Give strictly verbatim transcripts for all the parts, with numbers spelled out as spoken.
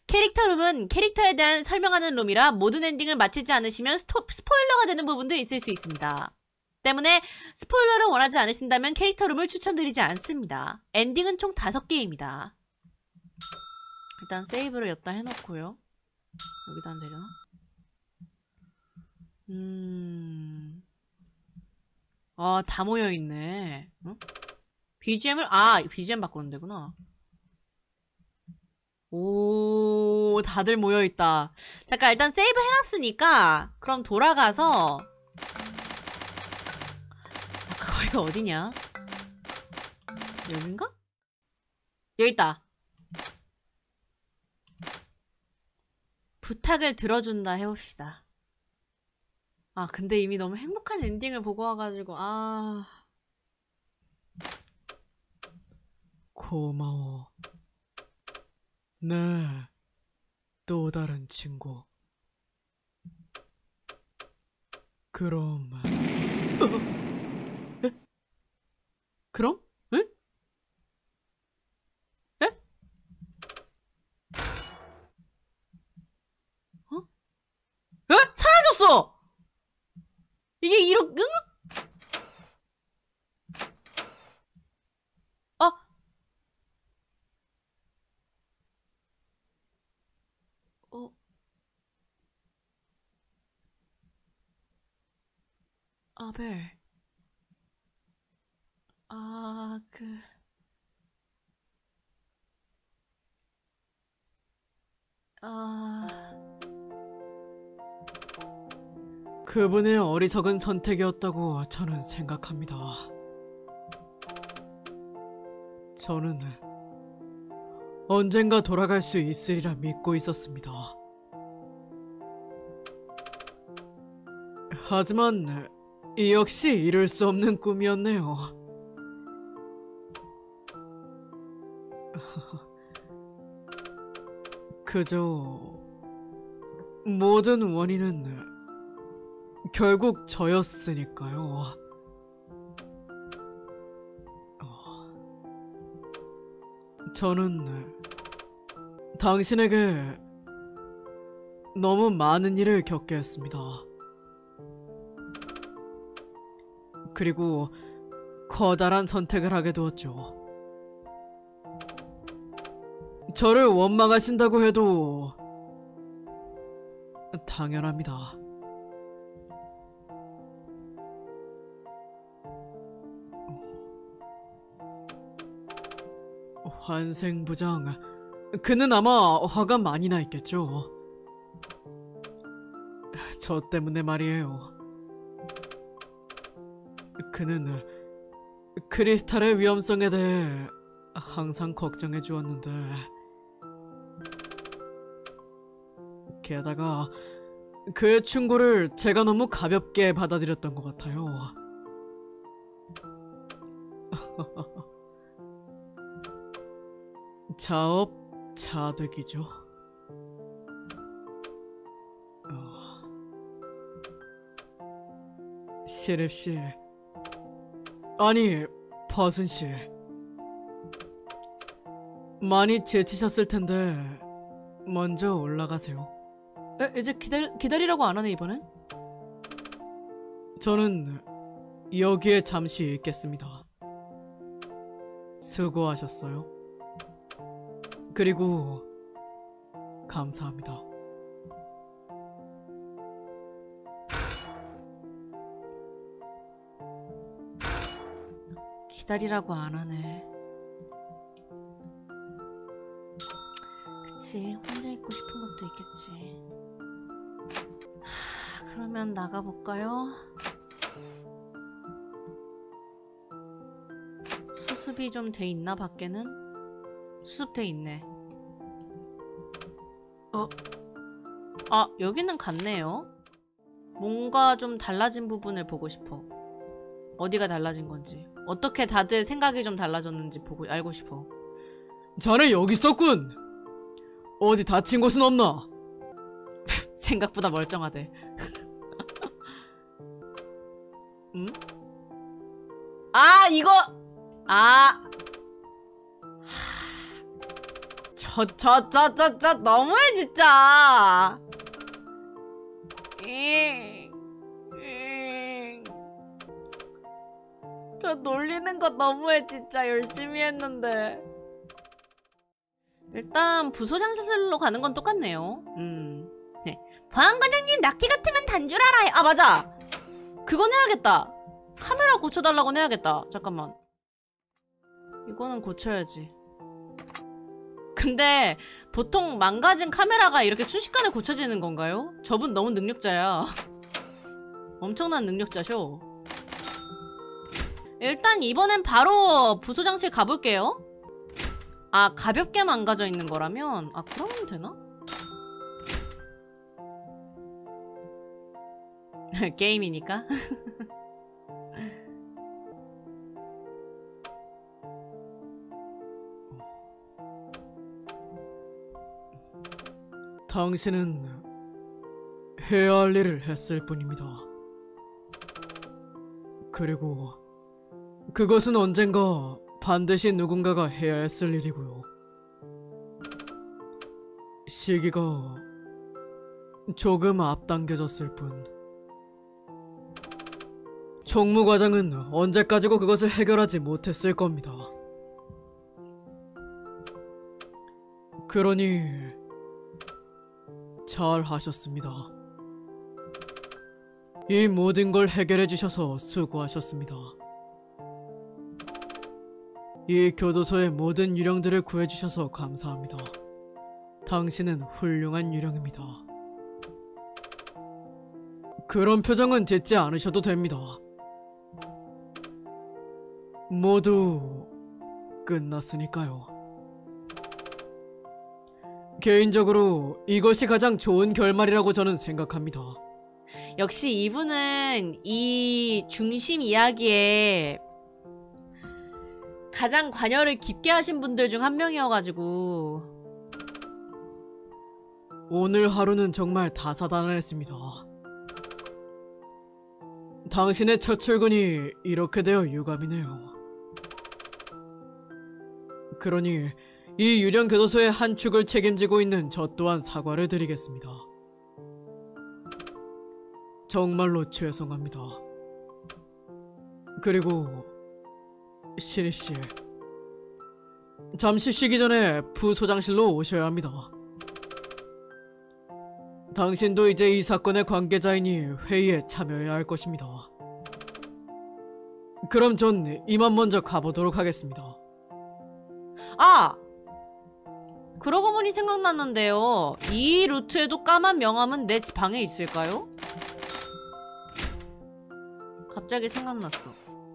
캐릭터 룸은 캐릭터에 대한 설명하는 룸이라 모든 엔딩을 마치지 않으시면 스토, 스포일러가 되는 부분도 있을 수 있습니다. 때문에 스포일러를 원하지 않으신다면 캐릭터 룸을 추천드리지 않습니다. 엔딩은 총 다섯 개입니다. 일단 세이브를 여기다 해놓고요. 여기다 하면 되려나? 음... 아, 다 모여있네. 응? 비지엠을, 아, 비지엠 바꾸는 데구나. 오, 다들 모여있다. 잠깐, 일단 세이브 해놨으니까, 그럼 돌아가서, 아까 거기가 어디냐? 여긴가? 여기 있다. 부탁을 들어준다 해봅시다. 아, 근데 이미 너무 행복한 엔딩을 보고 와가지고, 아. 고마워. 네, 또 다른 친구. 그럼... 어? 에? 그럼? 에? 에? 어? 에? 사라졌어! 이게 이렇게, 응? 아! 어? 아벨. 아, 그... 아... 그분의 어리석은 선택이었다고 저는 생각합니다. 저는 언젠가 돌아갈 수 있으리라 믿고 있었습니다. 하지만 이 역시 이룰 수 없는 꿈이었네요. 그저 모든 원인은 결국 저였으니까요. 저는 당신에게 너무 많은 일을 겪게 했습니다. 그리고 커다란 선택을 하게 되었죠. 저를 원망하신다고 해도 당연합니다. 환생부장, 그는 아마 화가 많이 나 있겠죠. 저 때문에 말이에요. 그는 크리스탈의 위험성에 대해 항상 걱정해 주었는데, 게다가 그의 충고를 제가 너무 가볍게 받아들였던 것 같아요. 자업자득이죠. 어... 시립씨, 아니 버슨씨, 많이 지치셨을 텐데 먼저 올라가세요. 에? 이제 기다리, 기다리라고 안 하네 이번엔? 저는 여기에 잠시 있겠습니다. 수고하셨어요. 그리고 감사합니다. 기다리라고 안 하네. 그치, 혼자 있고 싶은 것도 있겠지. 하, 그러면 나가볼까요? 수습이 좀 돼 있나 밖에는? 수습돼 있네. 어? 아, 여기는 같네요. 뭔가 좀 달라진 부분을 보고 싶어. 어디가 달라진 건지, 어떻게 다들 생각이 좀 달라졌는지 보고 알고 싶어. 자네 여기 있었군. 어디 다친 곳은 없나? 생각보다 멀쩡하대. 음? 아, 이거! 아! 하... 저, 저, 저, 저, 저, 너무해, 진짜. 잉, 잉. 저 놀리는 거 너무해, 진짜. 열심히 했는데. 일단, 부소장실로 가는 건 똑같네요. 음. 네. 보안과장님, 나키 같으면 단 줄 알아요. 아, 맞아. 그건 해야겠다. 카메라 고쳐달라고는 해야겠다. 잠깐만. 이거는 고쳐야지. 근데 보통 망가진 카메라가 이렇게 순식간에 고쳐지는 건가요? 저분 너무 능력자야. 엄청난 능력자셔. 일단 이번엔 바로 부소장실 가볼게요. 아, 가볍게 망가져 있는 거라면? 아, 그러면 되나? 게임이니까. 당신은 해야 할 일을 했을 뿐입니다. 그리고 그것은 언젠가 반드시 누군가가 해야 했을 일이고요. 시기가 조금 앞당겨졌을 뿐. 총무과장은 언제까지고 그것을 해결하지 못했을 겁니다. 그러니 잘 하셨습니다. 이 모든 걸 해결해 주셔서 수고하셨습니다. 이 교도소의 모든 유령들을 구해 주셔서 감사합니다. 당신은 훌륭한 유령입니다. 그런 표정은 짓지 않으셔도 됩니다. 모두 끝났으니까요. 개인적으로 이것이 가장 좋은 결말이라고 저는 생각합니다. 역시 이분은 이 중심 이야기에 가장 관여를 깊게 하신 분들 중 한 명이어가지고 오늘 하루는 정말 다사다난했습니다. 당신의 첫 출근이 이렇게 되어 유감이네요. 그러니 이 유령 교도소의 한 축을 책임지고 있는 저 또한 사과를 드리겠습니다. 정말로 죄송합니다. 그리고 신입씨, 잠시 쉬기 전에 부소장실로 오셔야 합니다. 당신도 이제 이 사건의 관계자이니 회의에 참여해야 할 것입니다. 그럼 전 이만 먼저 가보도록 하겠습니다. 아! 그러고 보니 생각났는데요. 이 루트에도 까만 명함은 내 방에 있을까요? 갑자기 생각났어.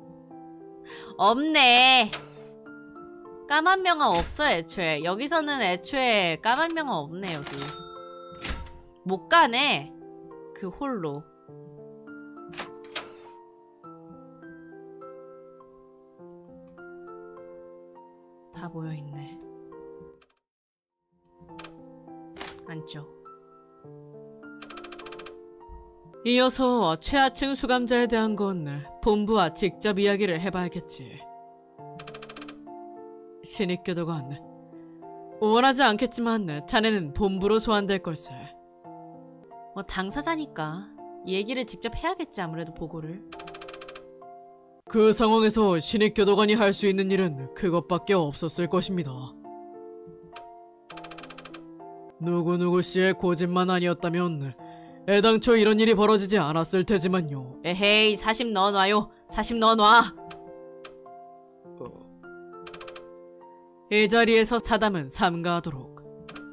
없네. 까만 명함 없어 애초에. 여기서는 애초에 까만 명함 없네 여기. 못 가네. 그 홀로. 다 모여있네. 안쪽. 이어서 최하층 수감자에 대한 건 본부와 직접 이야기를 해봐야겠지. 신입교도관, 원하지 않겠지만 자네는 본부로 소환될 걸세. 뭐 당사자니까 얘기를 직접 해야겠지. 아무래도 보고를. 그 상황에서 신입교도관이 할 수 있는 일은 그것밖에 없었을 것입니다. 누구누구 씨의 고집만 아니었다면 애당초 이런 일이 벌어지지 않았을 테지만요. 에헤이, 사십 넣어놔요. 사십 넣어놔. 어... 이 자리에서 사담은 삼가하도록.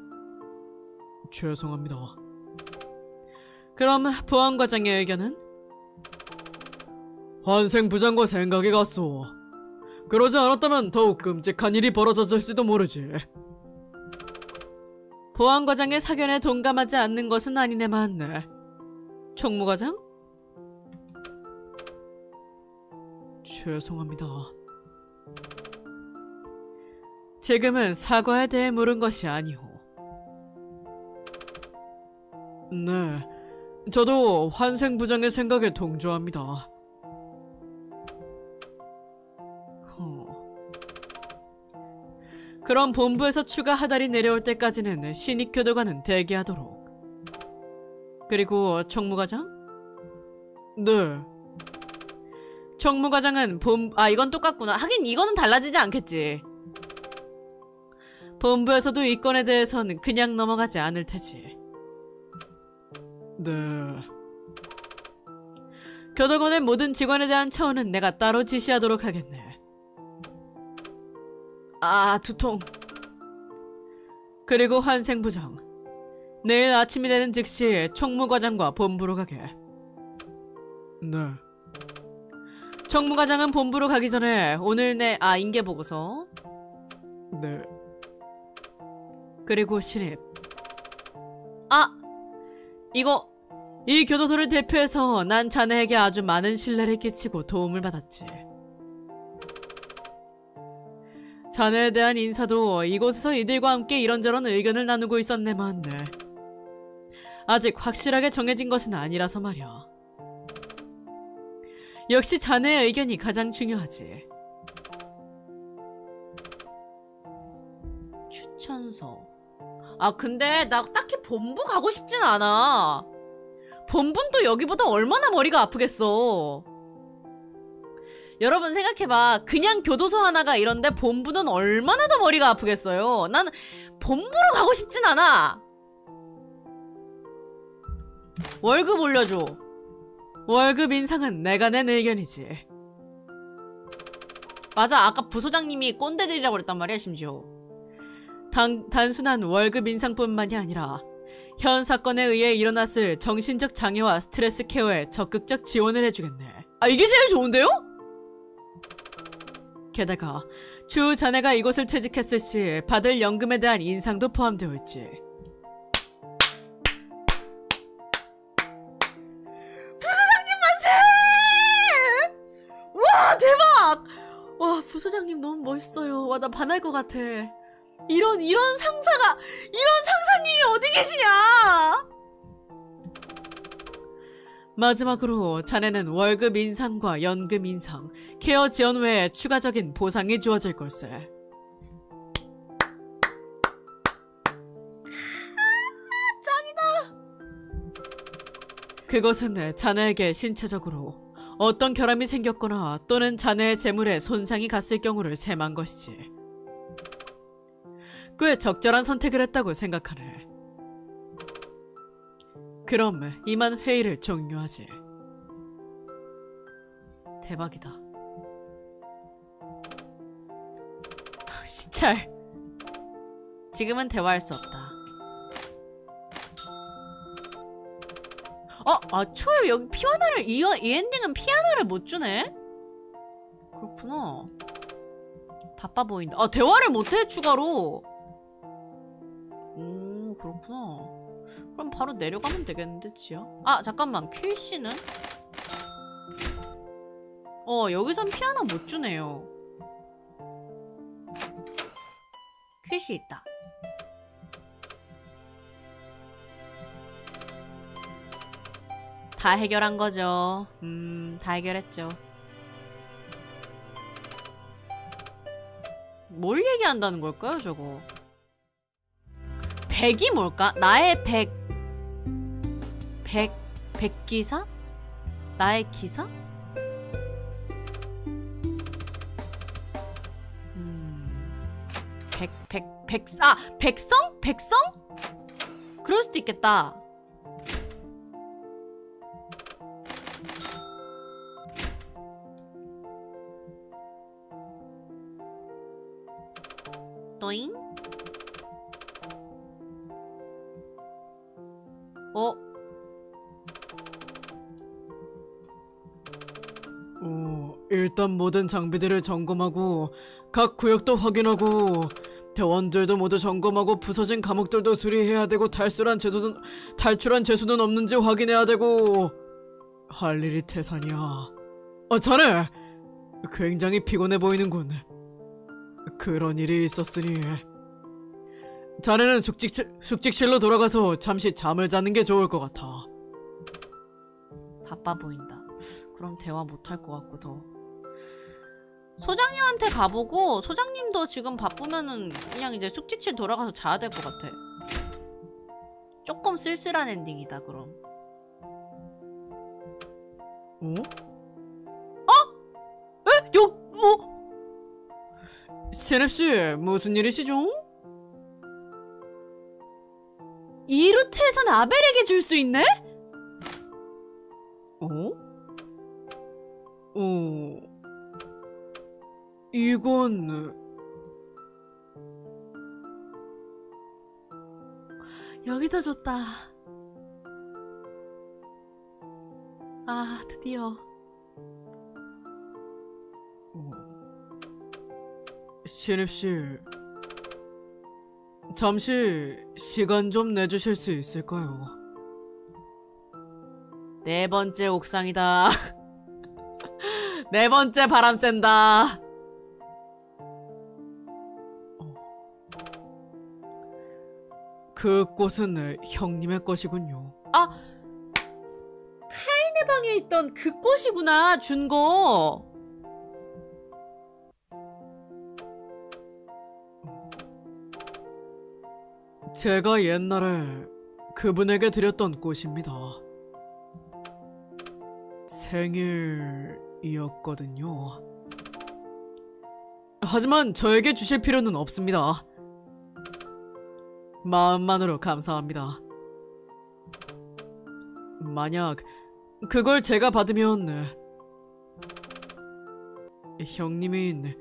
죄송합니다. 그럼 보안과장의 의견은? 환생부장과 생각이 같소. 그러지 않았다면 더욱 끔찍한 일이 벌어졌을지도 모르지. 보안과장의 사견에 동감하지 않는 것은 아니네만. 총무과장? 죄송합니다. 지금은 사과에 대해 물은 것이 아니오. 네, 저도 환생부장의 생각에 동조합니다. 그럼 본부에서 추가 하달이 내려올 때까지는 신입 교도관은 대기하도록. 그리고 총무과장? 네. 총무과장은 본... 아 이건 똑같구나. 하긴 이거는 달라지지 않겠지. 본부에서도 이 건에 대해서는 그냥 넘어가지 않을 테지. 네. 교도관의 모든 직원에 대한 처우는 내가 따로 지시하도록 하겠네. 아, 두통. 그리고 환생부장. 내일 아침이 되는 즉시 총무과장과 본부로 가게. 네. 총무과장은 본부로 가기 전에 오늘 내... 아, 인계보고서. 네. 그리고 신입. 아! 이거... 이 교도소를 대표해서 난 자네에게 아주 많은 신뢰를 끼치고 도움을 받았지. 자네에 대한 인사도 이곳에서 이들과 함께 이런저런 의견을 나누고 있었네만 네. 아직 확실하게 정해진 것은 아니라서 말이야. 역시 자네의 의견이 가장 중요하지. 추천서. 아 근데 나 딱히 본부 가고 싶진 않아. 본부는 또 여기보다 얼마나 머리가 아프겠어. 여러분 생각해봐. 그냥 교도소 하나가 이런데 본부는 얼마나 더 머리가 아프겠어요. 난 본부로 가고 싶진 않아. 월급 올려줘. 월급 인상은 내가 낸 의견이지. 맞아. 아까 부소장님이 꼰대들이라고 그랬단 말이야 심지어. 단, 단순한 월급 인상뿐만이 아니라 현 사건에 의해 일어났을 정신적 장애와 스트레스 케어에 적극적 지원을 해주겠네. 아 이게 제일 좋은데요? 게다가 추후 자네가 이곳을 퇴직했을 시 받을 연금에 대한 인상도 포함되어 있지. 부소장님 만세! 와 대박! 와 부소장님 너무 멋있어요. 와 나 반할 것 같아. 이런 이런 상사가 이런 상사님이 어디 계시냐? 마지막으로 자네는 월급 인상과 연금 인상, 케어 지원 외에 추가적인 보상이 주어질 걸세. 짱이다. 그것은 자네에게 신체적으로 어떤 결함이 생겼거나 또는 자네의 재물에 손상이 갔을 경우를 셈한 것이지. 꽤 적절한 선택을 했다고 생각하네. 그럼 이만 회의를 종료하지. 대박이다. 시찰. 지금은 대화할 수 없다. 어? 아 초에 여기 피아노를 이, 이 엔딩은 피아노를 못 주네? 그렇구나. 바빠 보인다. 아 대화를 못해 추가로. 오 그렇구나. 그럼 바로 내려가면 되겠는데 지야? 아 잠깐만 퀴씨는? 어 여기선 피아노 못 주네요. 퀴씨 있다. 다 해결한 거죠. 음, 다 해결했죠. 뭘 얘기한다는 걸까요, 저거? 백이 뭘까? 나의 백... 백... 백기사? 나의 기사? 음... 백... 백... 백... 아! 백성? 백성? 그럴 수도 있겠다. 또잉? 어? 어, 일단 모든 장비들을 점검하고 각 구역도 확인하고 대원들도 모두 점검하고 부서진 감옥들도 수리해야 되고 탈출한 죄수는 탈출한 죄수는 없는지 확인해야 되고 할 일이 태산이야. 어, 자네! 굉장히 피곤해 보이는군. 그런 일이 있었으니 자네는 숙직실, 숙직실로 돌아가서 잠시 잠을 자는 게 좋을 것 같아. 바빠 보인다. 그럼 대화 못할 것 같고 더. 소장님한테 가보고 소장님도 지금 바쁘면은 그냥 이제 숙직실 돌아가서 자야 될 것 같아. 조금 쓸쓸한 엔딩이다 그럼. 어? 에? 요, 어? 신입씨 무슨 일이시죠? 이 루트에선 아벨에게 줄 수 있네? 어? 어... 이건... 여기서 줬다. 아, 드디어. 어... 신입씨... 잠시 시간 좀 내주실 수 있을까요? 네 번째 옥상이다. 네 번째 바람 쐰다. 그 꽃은 형님의 것이군요. 아! 카인의 방에 있던 그 꽃이구나, 준 거. 제가 옛날에 그분에게 드렸던 꽃입니다. 생일이었거든요. 하지만 저에게 주실 필요는 없습니다. 마음만으로 감사합니다. 만약 그걸 제가 받으면 형님이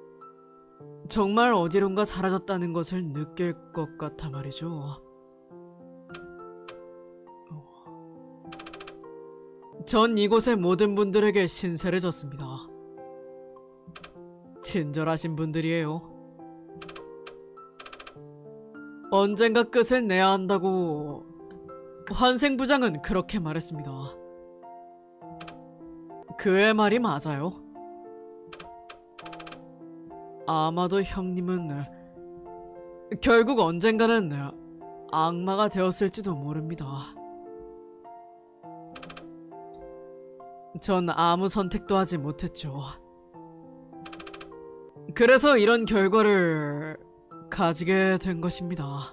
정말 어디론가 사라졌다는 것을 느낄 것 같아 말이죠. 전 이곳의 모든 분들에게 신세를 졌습니다. 친절하신 분들이에요. 언젠가 끝을 내야 한다고 환생부장은 그렇게 말했습니다. 그의 말이 맞아요. 아마도 형님은 결국 언젠가는 악마가 되었을지도 모릅니다. 전 아무 선택도 하지 못했죠. 그래서 이런 결과를 가지게 된 것입니다.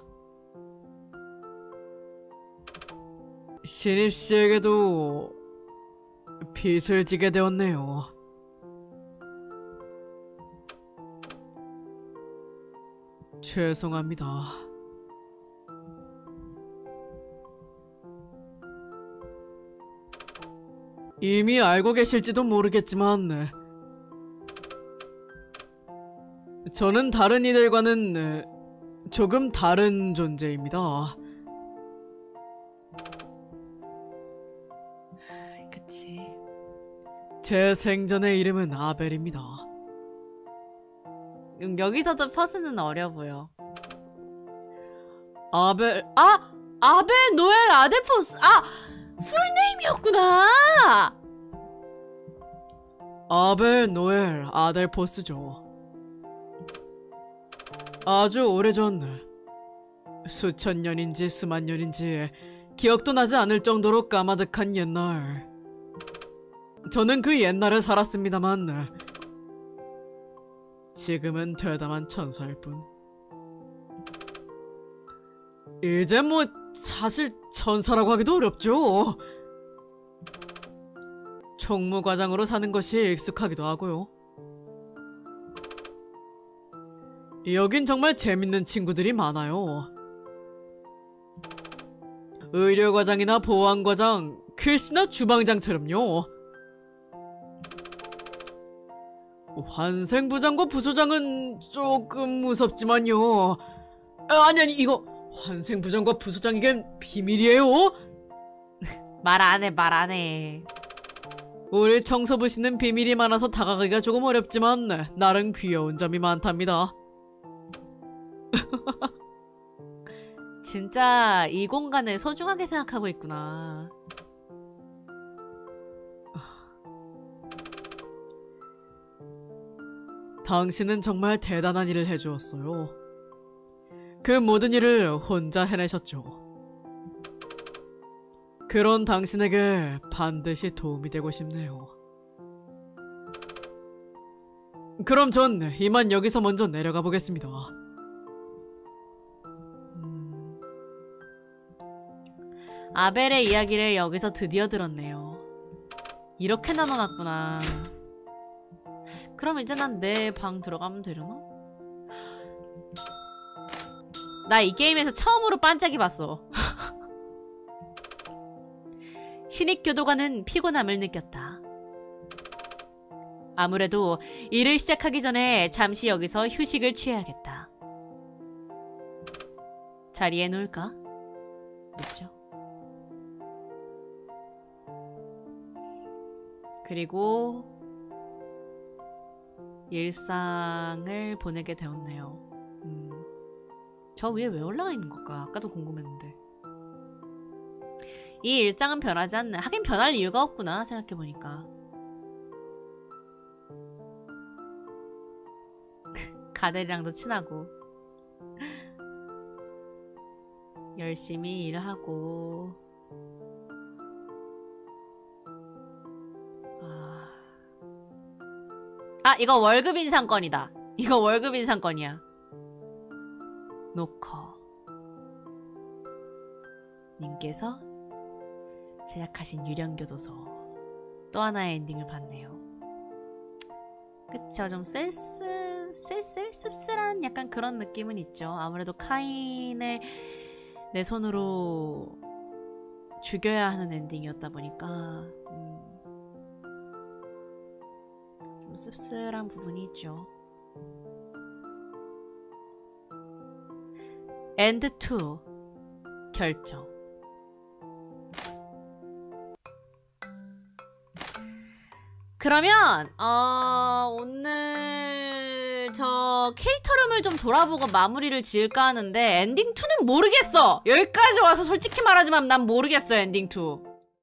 신입씨에게도 빚을 지게 되었네요. 죄송합니다. 이미 알고 계실지도 모르겠지만 저는 다른 이들과는 조금 다른 존재입니다. 그치. 제 생전의 이름은 아벨입니다. 여기서도 퍼스는 어려 보여. 아벨... 아! 아벨 노엘 아데포스! 아! 풀네임이었구나! 아벨 노엘 아델포스죠. 아주 오래전, 수천 년인지 수만 년인지 기억도 나지 않을 정도로 까마득한 옛날, 저는 그 옛날에 살았습니다만 지금은 대담한 천사일 뿐. 이제 뭐 사실 천사라고 하기도 어렵죠. 총무과장으로 사는 것이 익숙하기도 하고요. 여긴 정말 재밌는 친구들이 많아요. 의료과장이나 보안과장, 글씨나 주방장처럼요. 환생부장과 부소장은 조금 무섭지만요. 아니 아니 이거 환생부장과 부소장에겐 비밀이에요. 말 안해 말 안해. 우리 청소부 씨는 비밀이 많아서 다가가기가 조금 어렵지만 나름 귀여운 점이 많답니다. 진짜 이 공간을 소중하게 생각하고 있구나. 당신은 정말 대단한 일을 해주었어요. 그 모든 일을 혼자 해내셨죠. 그런 당신에게 반드시 도움이 되고 싶네요. 그럼 전 이만 여기서 먼저 내려가 보겠습니다. 음... 아벨의 이야기를 여기서 드디어 들었네요. 이렇게 나눠놨구나. 그럼 이제 난 내 방 들어가면 되려나? 나 이 게임에서 처음으로 반짝이 봤어. 신입 교도관은 피곤함을 느꼈다. 아무래도 일을 시작하기 전에 잠시 여기서 휴식을 취해야겠다. 자리에 놓을까? 묻죠. 그리고 일상을 보내게 되었네요. 음. 저 위에 왜 올라가 있는 걸까? 아까도 궁금했는데. 이 일상은 변하지 않네. 하긴 변할 이유가 없구나, 생각해보니까. 가델이랑도 친하고 열심히 일하고. 아, 아 이거 월급 인상권이다. 이거 월급 인상권이야. 노커 님께서 제작하신 유령교도소 또 하나의 엔딩을 봤네요. 그쵸, 좀 쓸쓸, 쓸쓸? 씁쓸한 약간 그런 느낌은 있죠. 아무래도 카인을 내 손으로 죽여야 하는 엔딩이었다 보니까 음, 좀 씁쓸한 부분이 있죠. 엔드 투 결정. 그러면 어... 오늘 저 캐릭터룸을 좀 돌아보고 마무리를 지을까 하는데 엔딩 투는 모르겠어. 여기까지 와서 솔직히 말하지만 난 모르겠어. 엔딩 투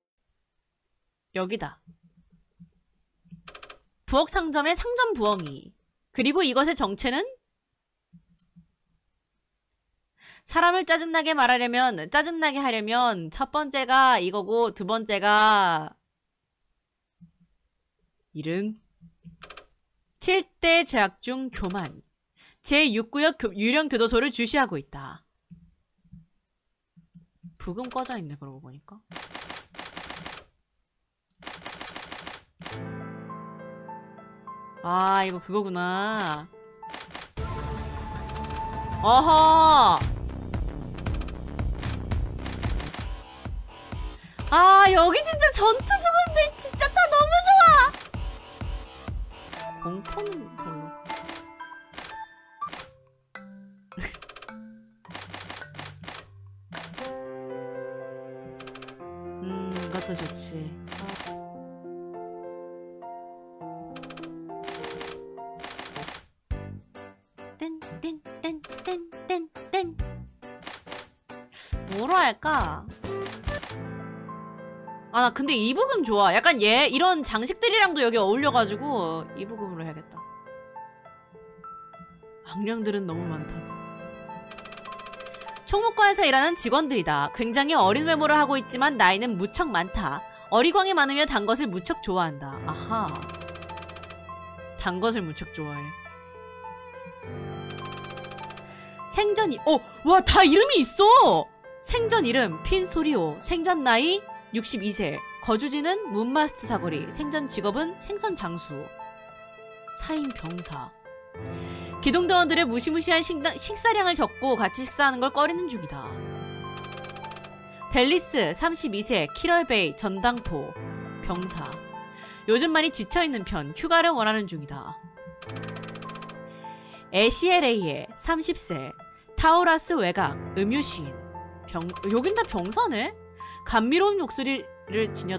여기다. 부엌 상점의 상점 부엉이. 그리고 이것의 정체는 사람을 짜증나게 말하려면 짜증나게 하려면 첫 번째가 이거고 두 번째가 일은 칠 대 죄악 중 교만. 제육 구역 유령 교도소를 주시하고 있다. 부금 꺼져 있네, 그러고 보니까. 아, 이거 그거구나. 어허! 아, 여기 진짜 전투 부금들 진짜 다 너무 좋아! 공포는 별로. 음, 이것도 좋지. 뗀뗀뗀뗀뗀뗀 뭐로 할까? 아, 나 근데 이 부금 좋아. 약간 얘 이런 장식들이랑도 여기 어울려가지고 이 부금으로 해야겠다. 악령들은 너무 많다서. 총무과에서 일하는 직원들이다. 굉장히 어린 외모를 하고 있지만 나이는 무척 많다. 어리광이 많으며 단 것을 무척 좋아한다. 아하. 단 것을 무척 좋아해. 생전 이, 어! 와, 다 이름이 있어! 생전 이름 핀소리오. 생전 나이 육십이 세. 거주지는 문마스트 사거리. 생전 직업은 생선 장수. 사인 병사. 기동대원들의 무시무시한 식당, 식사량을 겪고 같이 식사하는 걸 꺼리는 중이다. 델리스 삼십이 세. 키럴베이 전당포. 병사. 요즘 많이 지쳐있는 편. 휴가를 원하는 중이다. 에시엘에이에 삼십 세. 타우라스 외곽. 음유시인. 병, 여긴 다 병사네? 감미로운 목소리를 지녔...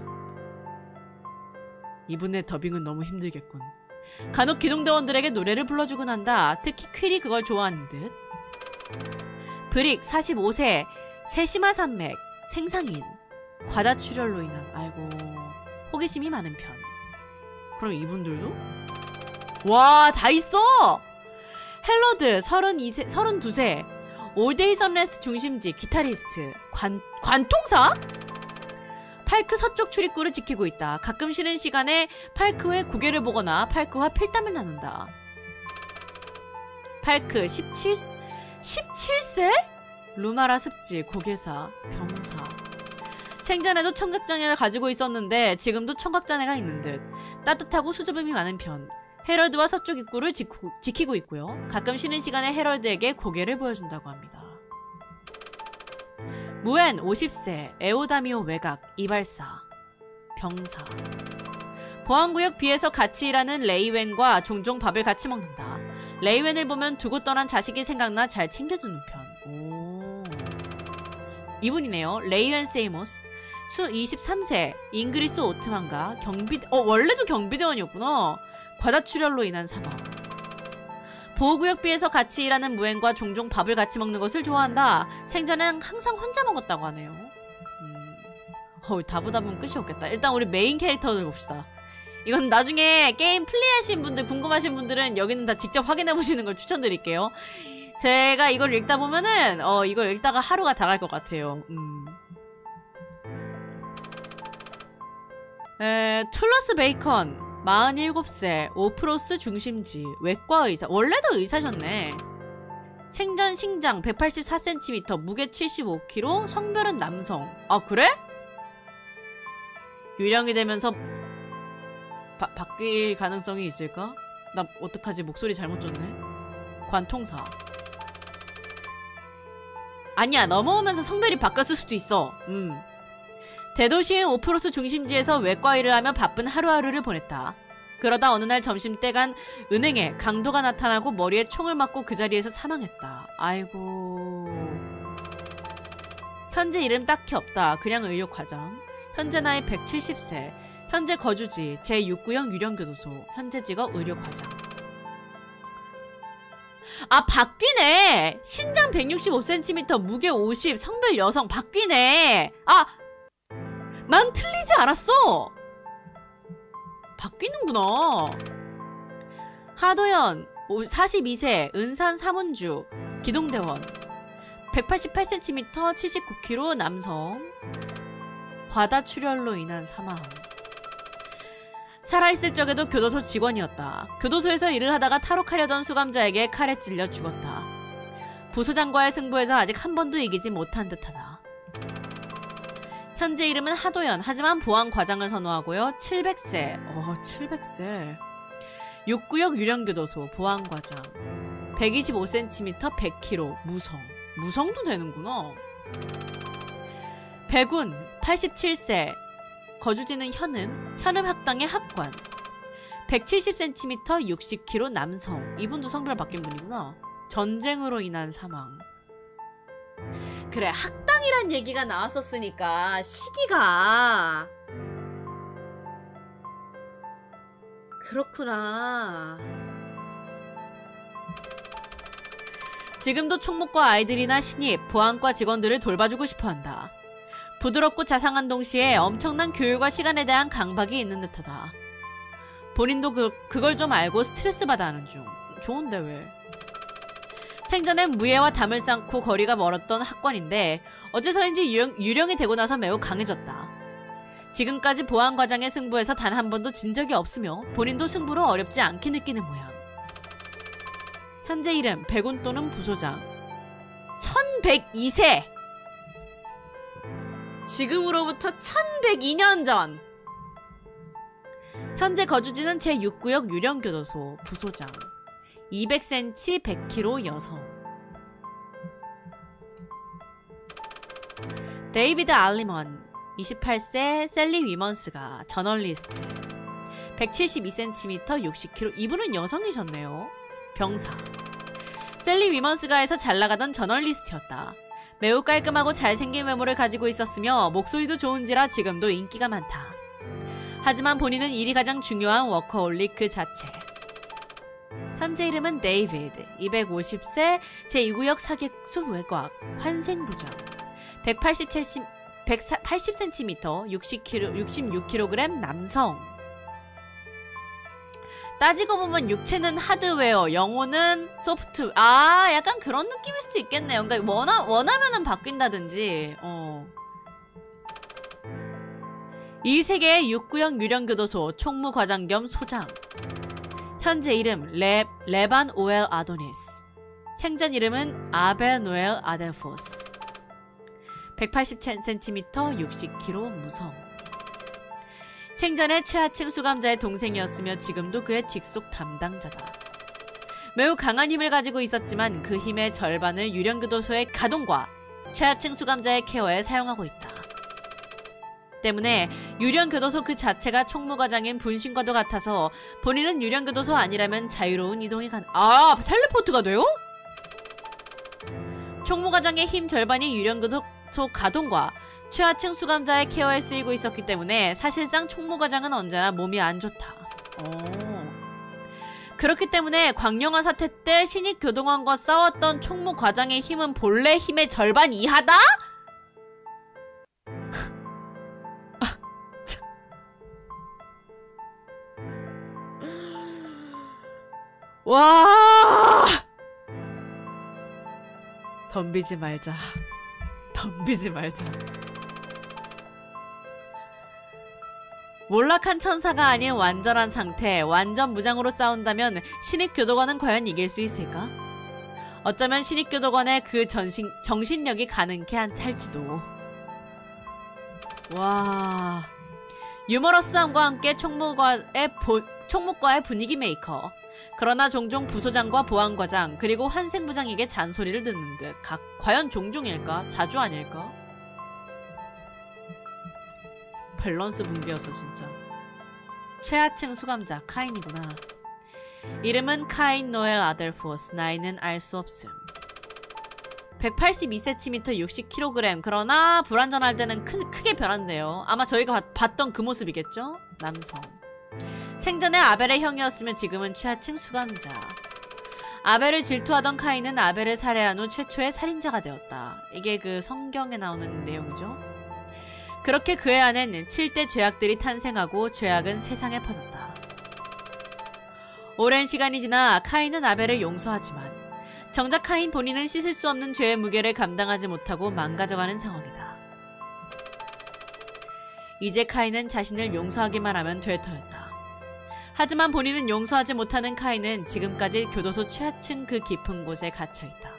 이분의 더빙은 너무 힘들겠군. 간혹 기동대원들에게 노래를 불러주곤 한다. 특히 퀼이 그걸 좋아하는 듯. 브릭 사십오 세. 세심화 산맥. 생상인. 과다출혈로 인한... 아이고... 호기심이 많은 편. 그럼 이분들도? 와, 다 있어! 헬로드 서른두 세. 서른두 세. 올데이 선레스 중심지 기타리스트. 관, 관통사? 팔크 서쪽 출입구를 지키고 있다. 가끔 쉬는 시간에 팔크의 고개를 보거나 팔크와 필담을 나눈다. 팔크 십칠, 십칠 세? 루마라 습지, 고개사, 병사. 생전에도 청각장애를 가지고 있었는데 지금도 청각장애가 있는 듯. 따뜻하고 수줍음이 많은 편. 헤럴드와 서쪽 입구를 지쿠, 지키고 있고요. 가끔 쉬는 시간에 헤럴드에게 고개를 보여준다고 합니다. 무엔 오십 세, 에오다미오 외곽, 이발사, 병사. 보안구역 B에서 같이 일하는 레이웬과 종종 밥을 같이 먹는다. 레이웬을 보면 두고 떠난 자식이 생각나 잘 챙겨주는 편. 오. 이분이네요. 레이웬 세이모스. 수 이십삼 세, 잉그리스 오트만가, 경비, 어, 원래도 경비대원이었구나. 과다출혈로 인한 사망. 보호구역 B에서 같이 일하는 무엔과 종종 밥을 같이 먹는 것을 좋아한다. 생전엔 항상 혼자 먹었다고 하네요. 음. 어, 다 보다 보면 끝이 없겠다. 일단 우리 메인 캐릭터들 봅시다. 이건 나중에 게임 플레이하신 분들, 궁금하신 분들은 여기는 다 직접 확인해보시는 걸 추천드릴게요. 제가 이걸 읽다 보면은 어 이걸 읽다가 하루가 다 갈 것 같아요. 음. 에, 툴러스 베이컨 마흔일곱 세, 오프로스 중심지, 외과 의사. 원래도 의사셨네. 생전 신장 백팔십사 센티미터, 무게 칠십오 킬로그램, 성별은 남성. 아, 그래? 유령이 되면서 바, 바뀔 가능성이 있을까? 나 어떡하지? 목소리 잘못 줬네. 관통사. 아니야, 넘어오면서 성별이 바뀌었을 수도 있어. 음. 대도시의 오프로스 중심지에서 외과 일을 하며 바쁜 하루하루를 보냈다. 그러다 어느 날 점심때간 은행에 강도가 나타나고 머리에 총을 맞고 그 자리에서 사망했다. 아이고. 현재 이름 딱히 없다. 그냥 의료과장. 현재 나이 백칠십 세. 현재 거주지 제육 구형 유령교도소. 현재 직업 의료과장. 아, 바뀌네. 신장 백육십오 센티미터, 무게 오십, 성별 여성. 바뀌네. 아, 난 틀리지 않았어. 바뀌는구나. 하도연 사십이 세, 은산 사문주, 기동대원. 백팔십팔 센티미터, 칠십구 킬로그램 남성. 과다출혈로 인한 사망. 살아있을 적에도 교도소 직원이었다. 교도소에서 일을 하다가 탈옥하려던 수감자에게 칼에 찔려 죽었다. 부소장과의 승부에서 아직 한 번도 이기지 못한 듯하다. 현재 이름은 하도연. 하지만 보안과장을 선호하고요. 칠백 세. 어, 칠백 세. 육구역 유령교도소 보안과장. 백이십오 센티미터, 백 킬로그램. 무성. 무성도 되는구나. 백운. 팔십칠 세. 거주지는 현음. 현음 학당의 학관. 백칠십 센티미터, 육십 킬로그램 남성. 이분도 성별 바뀐 분이구나. 전쟁으로 인한 사망. 그래, 학당이란 얘기가 나왔었으니까 시기가 그렇구나. 지금도 총무과 아이들이나 신입, 보안과 직원들을 돌봐주고 싶어한다. 부드럽고 자상한 동시에 엄청난 교육과 시간에 대한 강박이 있는 듯하다. 본인도 그, 그걸 좀 알고 스트레스 받아 하는 중. 좋은데 왜? 생전엔 무예와 담을 쌓고 거리가 멀었던 학관인데 어째서인지 유령, 유령이 되고 나서 매우 강해졌다. 지금까지 보안과장의 승부에서 단 한 번도 진 적이 없으며 본인도 승부로 어렵지 않게 느끼는 모양. 현재 이름 백운 또는 부소장. 천백이 세! 지금으로부터 천백이 년 전! 현재 거주지는 제육 구역 유령교도소 부소장. 이백 센티미터, 백 킬로그램 여성. 데이비드 알리먼 이십팔 세, 셀리 위먼스가 저널리스트. 백칠십이 센티미터, 육십 킬로그램. 이분은 여성이셨네요. 병사. 셀리 위먼스가에서 잘나가던 저널리스트였다. 매우 깔끔하고 잘생긴 외모를 가지고 있었으며 목소리도 좋은지라 지금도 인기가 많다. 하지만 본인은 일이 가장 중요한 워커홀릭 그 자체. 현재 이름은 데이비드. 이백오십 세, 제이 구역 사객수 외곽. 환생부장. 백팔십칠, 백팔십 센티미터, 육십 킬로그램, 육십육 킬로그램 남성. 따지고 보면 육체는 하드웨어, 영혼은 소프트웨어. 아, 약간 그런 느낌일 수도 있겠네요. 그러니까 원하, 원하면은 바뀐다든지. 어. 이 세계의 육 구역 유령교도소 총무과장 겸 소장. 현재 이름 레, 레반 오엘 아도니스. 생전 이름은 아벨 노엘 아델포스. 백팔십 센티미터, 육십 킬로그램 무성. 생전에 최하층 수감자의 동생이었으며 지금도 그의 직속 담당자다. 매우 강한 힘을 가지고 있었지만 그 힘의 절반을 유령교도소의 가동과 최하층 수감자의 케어에 사용하고 있다. 때문에 유령교도소 그 자체가 총무과장인 분신과도 같아서 본인은 유령교도소 아니라면 자유로운 이동이 가능... 아! 텔레포트가 돼요? 총무과장의 힘 절반이 유령교도소 가동과 최하층 수감자의 케어에 쓰이고 있었기 때문에 사실상 총무과장은 언제나 몸이 안 좋다. 오. 그렇기 때문에 광룡화 사태 때 신입교도관과 싸웠던 총무과장의 힘은 본래 힘의 절반 이하다? 와! 덤비지 말자. 덤비지 말자. 몰락한 천사가 아닌 완전한 상태, 완전 무장으로 싸운다면 신입교도관은 과연 이길 수 있을까? 어쩌면 신입교도관의 그 전신, 정신력이 가능케 할지도. 와... 유머러스함과 함께 총무과의, 보, 총무과의 분위기 메이커. 그러나 종종 부소장과 보안과장 그리고 환생부장에게 잔소리를 듣는 듯. 각, 과연 종종일까? 자주 아닐까? 밸런스 붕괴였어 진짜. 최하층 수감자 카인이구나. 이름은 카인 노엘 아델포스. 나이는 알 수 없음. 백팔십이 센티미터, 육십 킬로그램. 그러나 불완전할 때는 크, 크게 변한대요. 아마 저희가 봤, 봤던 그 모습이겠죠? 남성. 생전에 아벨의 형이었으면 지금은 최하층 수감자. 아벨을 질투하던 카인은 아벨을 살해한 후 최초의 살인자가 되었다. 이게 그 성경에 나오는 내용이죠. 그렇게 그의 안에는 칠 대 죄악들이 탄생하고 죄악은 세상에 퍼졌다. 오랜 시간이 지나 카인은 아벨을 용서하지만 정작 카인 본인은 씻을 수 없는 죄의 무게를 감당하지 못하고 망가져가는 상황이다. 이제 카인은 자신을 용서하기만 하면 될 터였다. 하지만 본인은 용서하지 못하는 카인은 지금까지 교도소 최하층 그 깊은 곳에 갇혀있다.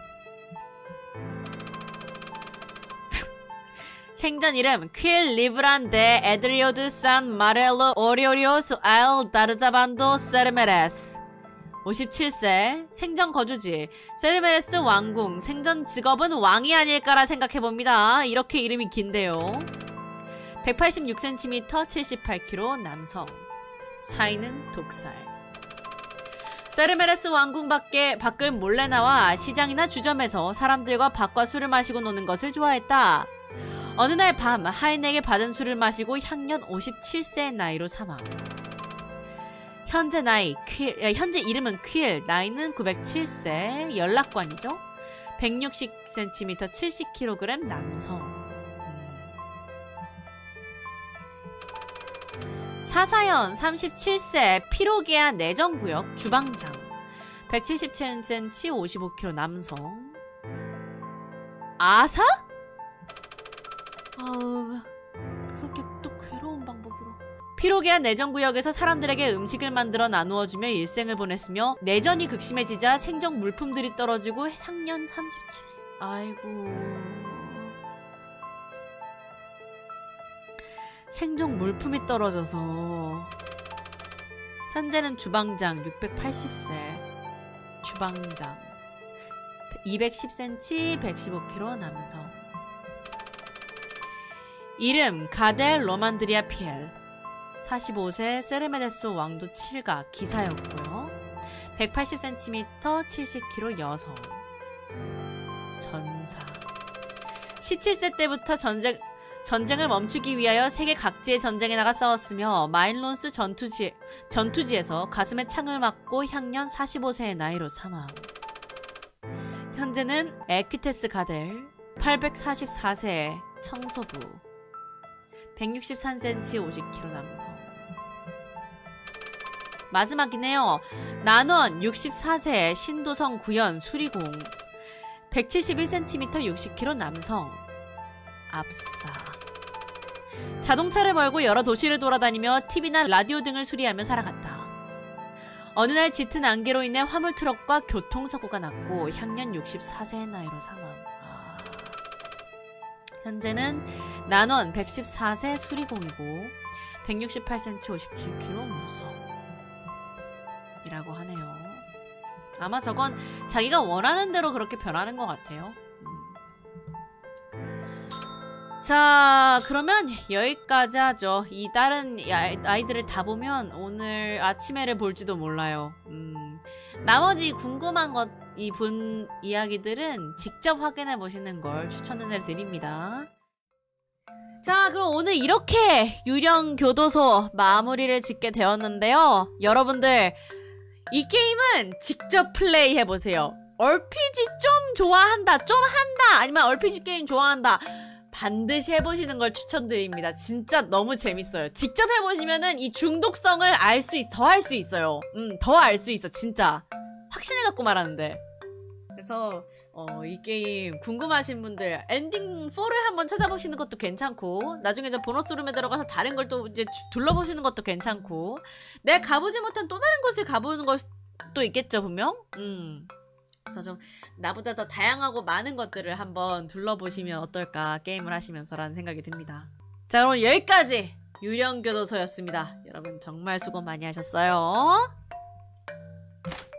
생전 이름 퀼 리브란 데 에드리오드 산 마렐로 오리오리오스 알 다르자반도 세르메레스. 오십칠 세. 생전 거주지 세르메레스 왕궁. 생전 직업은 왕이 아닐까라 생각해봅니다. 이렇게 이름이 긴데요. 백팔십육 센티미터, 칠십팔 킬로그램 남성. 사인은 독살. 세르메레스 왕궁 밖에 밖을 몰래 나와 시장이나 주점에서 사람들과 밥과 술을 마시고 노는 것을 좋아했다. 어느 날 밤 하인에게 받은 술을 마시고 향년 오십칠 세의 나이로 사망. 현재 나이 퀼, 현재 이름은 퀼. 나이는 구백칠 세. 연락관이죠. 백육십 센티미터, 칠십 킬로그램 남성. 사사연 삼십칠 세. 피로게아 내정구역 주방장. 백칠십칠 센티미터, 오십오 킬로그램 남성. 아사? 아우, 그렇게 또 괴로운 방법으로. 피로게아 내전구역에서 사람들에게 음식을 만들어 나누어주며 일생을 보냈으며 내전이 극심해지자 생적 물품들이 떨어지고 향년 삼십칠 세. 아이고. 생적 물품이 떨어져서 현재는 주방장. 육백팔십 세. 주방장. 이백십 센티미터, 백십오 킬로그램 남성. 이름 가델 로만드리아 피엘. 사십오 세. 세르메데스 왕도 칠가 기사였고요. 백팔십 센티미터, 칠십 킬로그램 여성. 전사. 십칠 세 때부터 전쟁, 전쟁을 멈추기 위하여 세계 각지의 전쟁에 나가 싸웠으며 마인론스 전투지, 전투지에서 가슴에 창을 맞고 향년 사십오 세의 나이로 사망. 현재는 에퀴테스 가델. 팔백사십사 세. 청소부. 백육십삼 센티미터, 오십 킬로그램 남성. 마지막이네요. 난원 육십사 세. 신도성 구현 수리공. 백칠십일 센티미터, 육십 킬로그램 남성. 압사. 자동차를 몰고 여러 도시를 돌아다니며 티비나 라디오 등을 수리하며 살아갔다. 어느 날 짙은 안개로 인해 화물 트럭과 교통사고가 났고 향년 육십사 세의 나이로 사망. 아... 현재는 난원 백십사 세 수리공이고 백육십팔 센티미터 오십칠 킬로그램 무서 이라고 하네요. 아마 저건 자기가 원하는 대로 그렇게 변하는 것 같아요. 음. 자, 그러면 여기까지 하죠. 이 다른 아이들을 다 보면 오늘 아침에를 볼지도 몰라요. 음. 나머지 궁금한 것, 이 분 이야기들은 직접 확인해 보시는 걸 추천을 드립니다. 자, 그럼 오늘 이렇게 유령 교도소 마무리를 짓게 되었는데요. 여러분들, 이 게임은 직접 플레이 해보세요. 알피지 좀 좋아한다, 좀 한다, 아니면 알피지 게임 좋아한다, 반드시 해보시는 걸 추천드립니다. 진짜 너무 재밌어요. 직접 해보시면은 이 중독성을 알 수 있, 더 할 수 있어요. 음, 더 알 수 있어, 진짜. 확신해갖고 말하는데. 그래서 어, 이 게임 궁금하신 분들 엔딩 사를 한번 찾아보시는 것도 괜찮고, 나중에 저 보너스룸에 들어가서 다른 걸 또 이제 둘러보시는 것도 괜찮고, 내가 가보지 못한 또 다른 곳에 가보는 것도 있겠죠, 분명? 음. 그래서 좀 나보다 더 다양하고 많은 것들을 한번 둘러보시면 어떨까, 게임을 하시면서라는 생각이 듭니다. 자, 그럼 여기까지 유령교도소였습니다. 여러분 정말 수고 많이 하셨어요.